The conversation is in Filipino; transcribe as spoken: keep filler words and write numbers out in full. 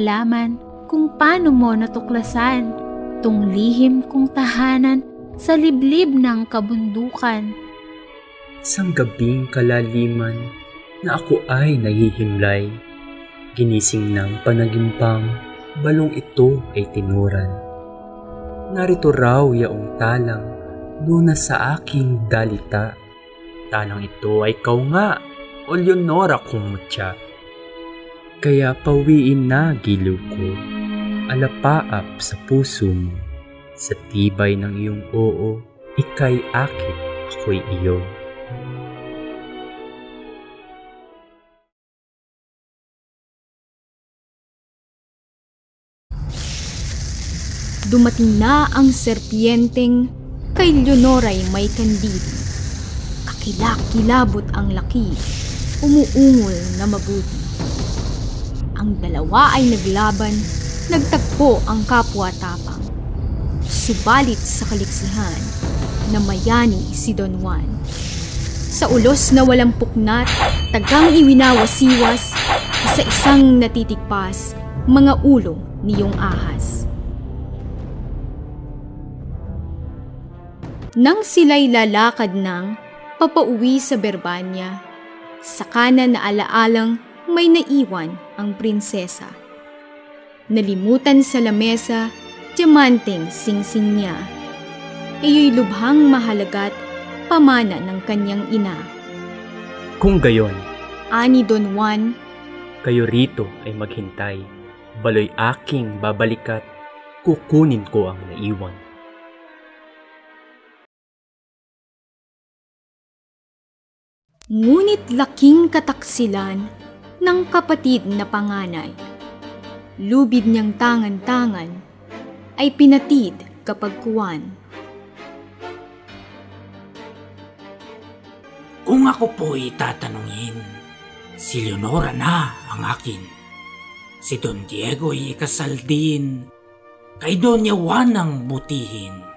malaman kung paano mo natuklasan tung lihim kong tahanan sa liblib ng kabundukan. Isang gabing kalaliman na ako ay nahihimlay, ginising ng panagimpang balong ito ay tinuran. Narito raw yaong talang luna sa aking dalita. Talang ito ay kau nga, o Leonora kong mutya. Kaya pawiin na giliw ko, alapaap sa puso mo. Sa tibay ng iyong oo, ika'y akin, ako'y iyo. Dumating na ang serpienteng kay Leonora'y may kandil. Kakilakilabot ang laki, umuungol na mabuti. Ang dalawa ay naglaban, nagtagpo ang kapwa-tapang. Subalit sa kaliksihan, namayani si Don Juan. Sa ulos na walang puknat, tagang iwinawasiwas, isa-isang natitigpas, mga ulo niyong ahas. Nang sila'y lalakad ng papauwi sa Berbanya, sa kanan na alaalang may naiwan ang prinsesa. Nalimutan sa lamesa, diamanteng singsing niya. Iyo'y lubhang mahalaga't pamana ng kanyang ina. Kung gayon, ani Don Juan, kayo rito ay maghintay, baloy aking babalikat, kukunin ko ang naiwan. Ngunit laking kataksilan ng kapatid na panganay. Lubid niyang tangan-tangan ay pinatid kapag kuwan. Kung ako po'y tatanungin, si Leonora na ang akin. Si Don Diego'y ikasal din, kay Doña Juan ang butihin.